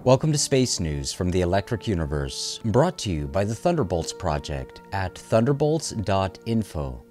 Welcome to Space News from the Electric Universe, brought to you by the Thunderbolts project at thunderbolts.info.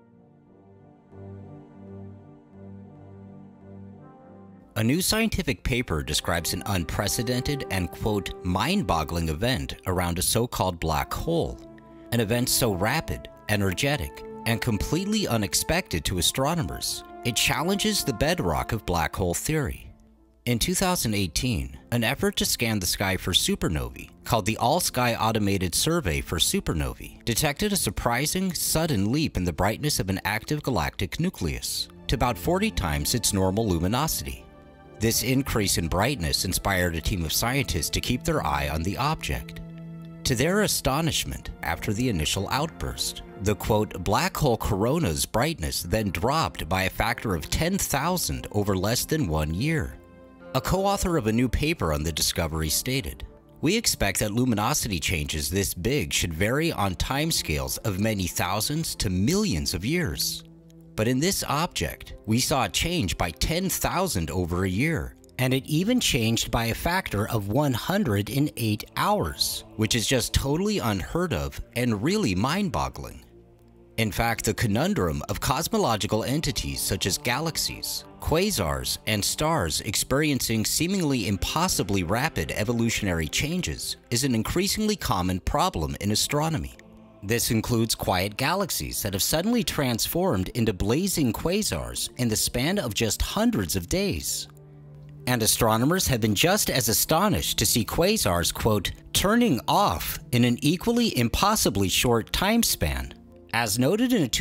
A new scientific paper describes an unprecedented and, quote, mind-boggling event around a so-called black hole. An event so rapid, energetic, and completely unexpected to astronomers, it challenges the bedrock of black hole theory. In 2018, an effort to scan the sky for supernovae, called the All-Sky Automated Survey for Supernovae, detected a surprising, sudden leap in the brightness of an active galactic nucleus, to about 40 times its normal luminosity. This increase in brightness inspired a team of scientists to keep their eye on the object. To their astonishment, after the initial outburst, the, quote, black hole corona's brightness then dropped by a factor of 10,000 over less than 1 year. A co-author of a new paper on the discovery stated, "We expect that luminosity changes this big should vary on timescales of many thousands to millions of years. But in this object, we saw it change by 10,000 over a year, and it even changed by a factor of 108 hours, which is just totally unheard of and really mind-boggling." In fact, the conundrum of cosmological entities such as galaxies, quasars, and stars experiencing seemingly impossibly rapid evolutionary changes is an increasingly common problem in astronomy. This includes quiet galaxies that have suddenly transformed into blazing quasars in the span of just hundreds of days. And astronomers have been just as astonished to see quasars, quote, turning off in an equally impossibly short time span. As noted in a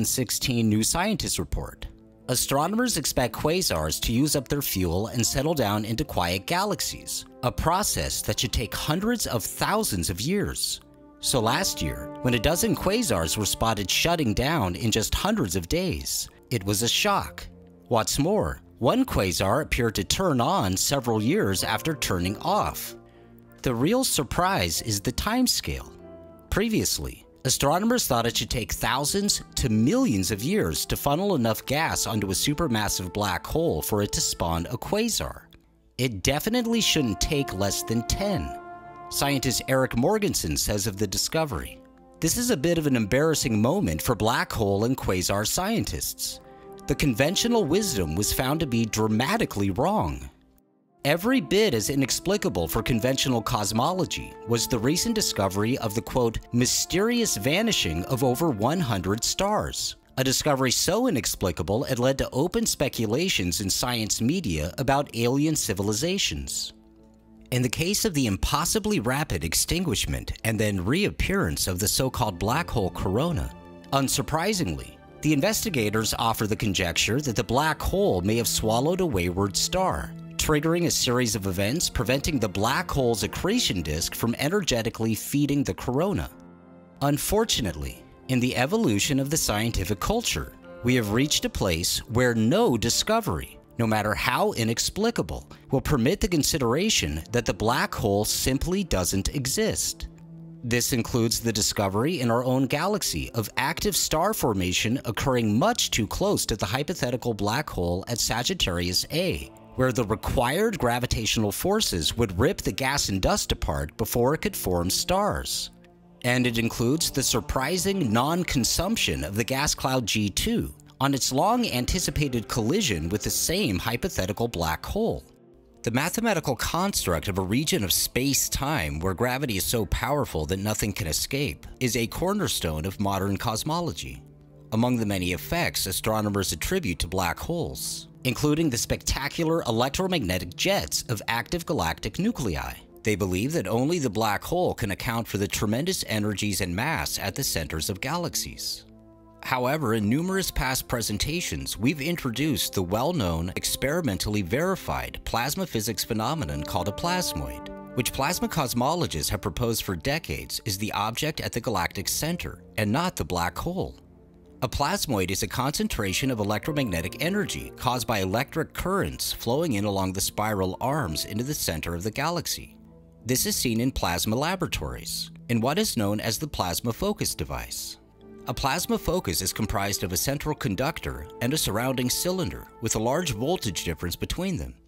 2016 New Scientist report, astronomers expect quasars to use up their fuel and settle down into quiet galaxies, a process that should take hundreds of thousands of years. So last year, when a dozen quasars were spotted shutting down in just hundreds of days, it was a shock. What's more, one quasar appeared to turn on several years after turning off. The real surprise is the timescale. Previously, astronomers thought it should take thousands to millions of years to funnel enough gas onto a supermassive black hole for it to spawn a quasar. It definitely shouldn't take less than 10. Scientist Eric Morganson says of the discovery, "This is a bit of an embarrassing moment for black hole and quasar scientists. The conventional wisdom was found to be dramatically wrong. Every bit as inexplicable for conventional cosmology was the recent discovery of the, quote, mysterious vanishing of over 100 stars. A discovery so inexplicable it led to open speculations in science media about alien civilizations." In the case of the impossibly rapid extinguishment and then reappearance of the so-called black hole corona, unsurprisingly, the investigators offer the conjecture that the black hole may have swallowed a wayward star, triggering a series of events preventing the black hole's accretion disk from energetically feeding the corona. Unfortunately, in the evolution of the scientific culture, we have reached a place where no discovery, no matter how inexplicable, will permit the consideration that the black hole simply doesn't exist. This includes the discovery in our own galaxy of active star formation occurring much too close to the hypothetical black hole at Sagittarius A, where the required gravitational forces would rip the gas and dust apart before it could form stars. And it includes the surprising non-consumption of the gas cloud G2 on its long-anticipated collision with the same hypothetical black hole. The mathematical construct of a region of space-time where gravity is so powerful that nothing can escape is a cornerstone of modern cosmology. Among the many effects astronomers attribute to black holes, including the spectacular electromagnetic jets of active galactic nuclei, they believe that only the black hole can account for the tremendous energies and mass at the centers of galaxies. However, in numerous past presentations, we've introduced the well-known, experimentally verified plasma physics phenomenon called a plasmoid, which plasma cosmologists have proposed for decades is the object at the galactic center and not the black hole. A plasmoid is a concentration of electromagnetic energy caused by electric currents flowing in along the spiral arms into the center of the galaxy. This is seen in plasma laboratories, in what is known as the plasma focus device. A plasma focus is comprised of a central conductor and a surrounding cylinder with a large voltage difference between them,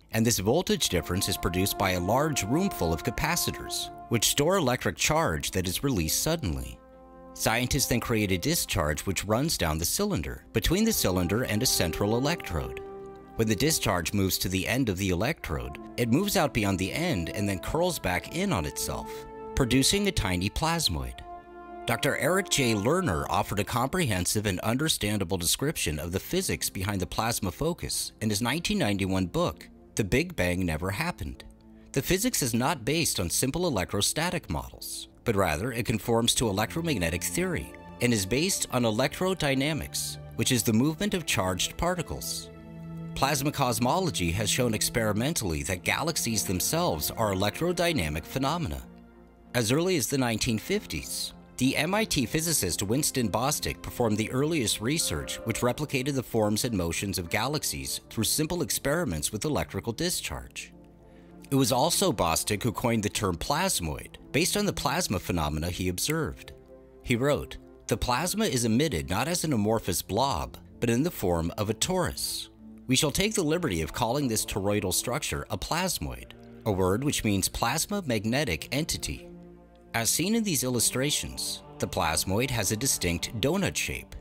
and this voltage difference is produced by a large room full of capacitors, which store electric charge that is released suddenly. Scientists then create a discharge which runs down the cylinder, between the cylinder and a central electrode. When the discharge moves to the end of the electrode, it moves out beyond the end and then curls back in on itself, producing a tiny plasmoid. Dr. Eric J. Lerner offered a comprehensive and understandable description of the physics behind the plasma focus in his 1991 book, The Big Bang Never Happened. The physics is not based on simple electrostatic models, but rather it conforms to electromagnetic theory and is based on electrodynamics, which is the movement of charged particles. Plasma cosmology has shown experimentally that galaxies themselves are electrodynamic phenomena. As early as the 1950s, the MIT physicist Winston Bostick performed the earliest research which replicated the forms and motions of galaxies through simple experiments with electrical discharge. It was also Bostick who coined the term plasmoid, based on the plasma phenomena he observed. He wrote, "The plasma is emitted not as an amorphous blob, but in the form of a torus. We shall take the liberty of calling this toroidal structure a plasmoid, a word which means plasma magnetic entity. As seen in these illustrations, the plasmoid has a distinct donut shape."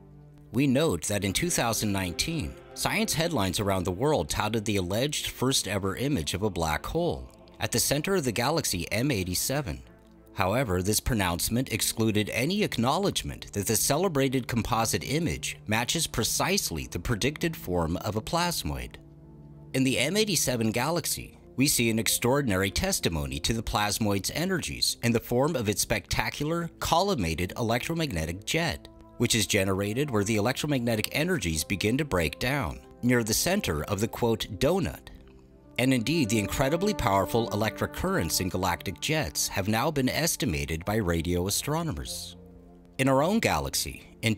We note that in 2019, science headlines around the world touted the alleged first ever image of a black hole at the center of the galaxy M87. However, this pronouncement excluded any acknowledgement that the celebrated composite image matches precisely the predicted form of a plasmoid. In the M87 galaxy, we see an extraordinary testimony to the plasmoid's energies in the form of its spectacular, collimated electromagnetic jet, which is generated where the electromagnetic energies begin to break down, near the center of the quote donut. And indeed, the incredibly powerful electric currents in galactic jets have now been estimated by radio astronomers. In our own galaxy, in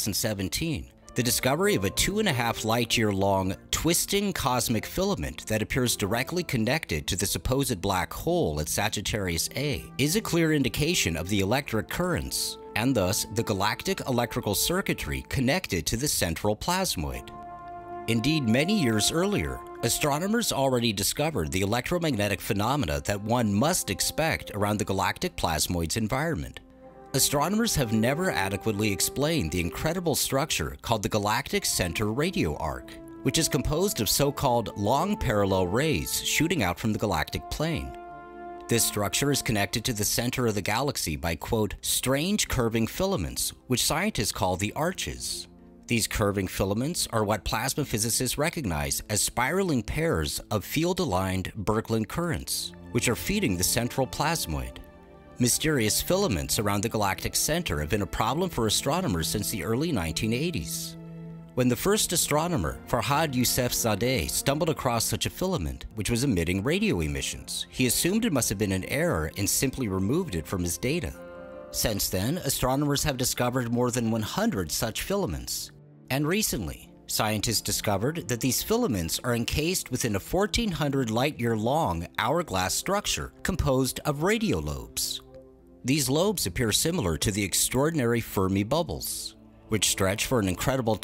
2017, the discovery of a 2.5 light-year long twisting cosmic filament that appears directly connected to the supposed black hole at Sagittarius A is a clear indication of the electric currents, and thus the galactic electrical circuitry connected to the central plasmoid. Indeed, many years earlier, astronomers already discovered the electromagnetic phenomena that one must expect around the galactic plasmoid's environment. Astronomers have never adequately explained the incredible structure called the galactic center radio arc, which is composed of so-called long parallel rays shooting out from the galactic plane. This structure is connected to the center of the galaxy by, quote, strange curving filaments, which scientists call the arches. These curving filaments are what plasma physicists recognize as spiraling pairs of field-aligned Birkeland currents, which are feeding the central plasmoid. Mysterious filaments around the galactic center have been a problem for astronomers since the early 1980s. When the first astronomer, Farhad Yousefzadeh, stumbled across such a filament, which was emitting radio emissions, he assumed it must have been an error and simply removed it from his data. Since then, astronomers have discovered more than 100 such filaments. And recently, scientists discovered that these filaments are encased within a 1,400 light-year long hourglass structure composed of radio lobes. These lobes appear similar to the extraordinary Fermi bubbles, which stretch for an incredible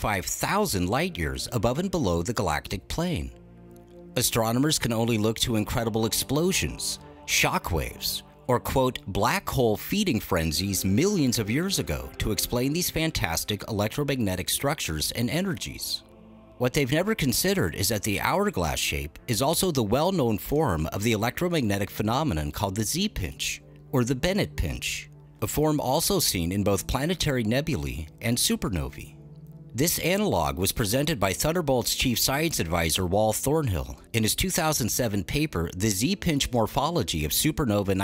25,000 light-years above and below the galactic plane. Astronomers can only look to incredible explosions, shockwaves, or quote, black hole feeding frenzies millions of years ago to explain these fantastic electromagnetic structures and energies. What they've never considered is that the hourglass shape is also the well-known form of the electromagnetic phenomenon called the Z-pinch, or the Bennett pinch, a form also seen in both planetary nebulae and supernovae. This analog was presented by Thunderbolts chief science advisor Wal Thornhill in his 2007 paper, The Z-Pinch Morphology of Supernova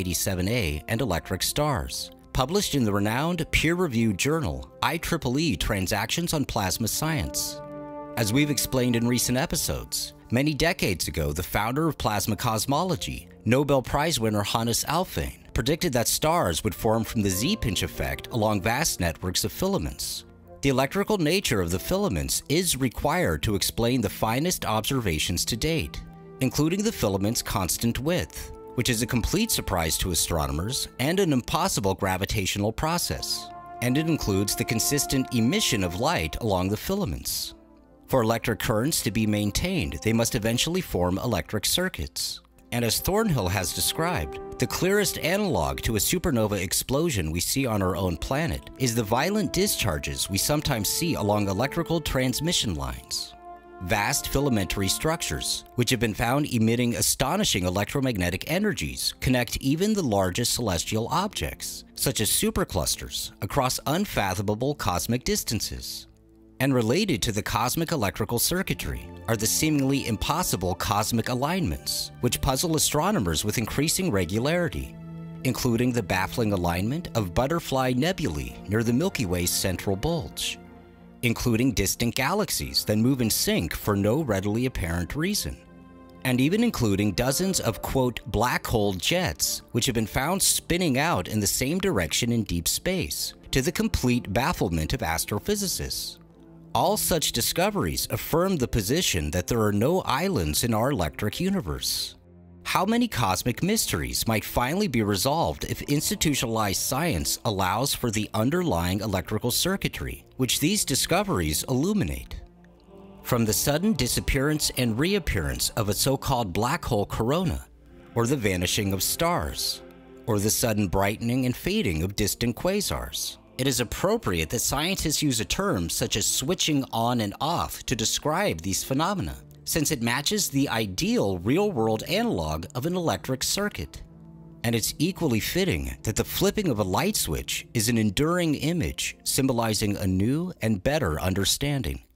1987A and Electric Stars, published in the renowned peer-reviewed journal IEEE Transactions on Plasma Science. As we've explained in recent episodes, many decades ago, the founder of plasma cosmology, Nobel Prize winner Hannes Alfvén, predicted that stars would form from the Z-pinch effect along vast networks of filaments. The electrical nature of the filaments is required to explain the finest observations to date, including the filament's constant width, which is a complete surprise to astronomers and an impossible gravitational process. And it includes the consistent emission of light along the filaments. For electric currents to be maintained, they must eventually form electric circuits. And as Thornhill has described, the clearest analog to a supernova explosion we see on our own planet is the violent discharges we sometimes see along electrical transmission lines. Vast filamentary structures, which have been found emitting astonishing electromagnetic energies, connect even the largest celestial objects, such as superclusters, across unfathomable cosmic distances. And related to the cosmic electrical circuitry are the seemingly impossible cosmic alignments, which puzzle astronomers with increasing regularity, including the baffling alignment of butterfly nebulae near the Milky Way's central bulge, including distant galaxies that move in sync for no readily apparent reason, and even including dozens of, quote, black hole jets, which have been found spinning out in the same direction in deep space, to the complete bafflement of astrophysicists. All such discoveries affirm the position that there are no islands in our electric universe. How many cosmic mysteries might finally be resolved if institutionalized science allows for the underlying electrical circuitry, which these discoveries illuminate? From the sudden disappearance and reappearance of a so-called black hole corona, or the vanishing of stars, or the sudden brightening and fading of distant quasars, it is appropriate that scientists use a term such as switching on and off to describe these phenomena, since it matches the ideal real-world analog of an electric circuit. And it's equally fitting that the flipping of a light switch is an enduring image symbolizing a new and better understanding.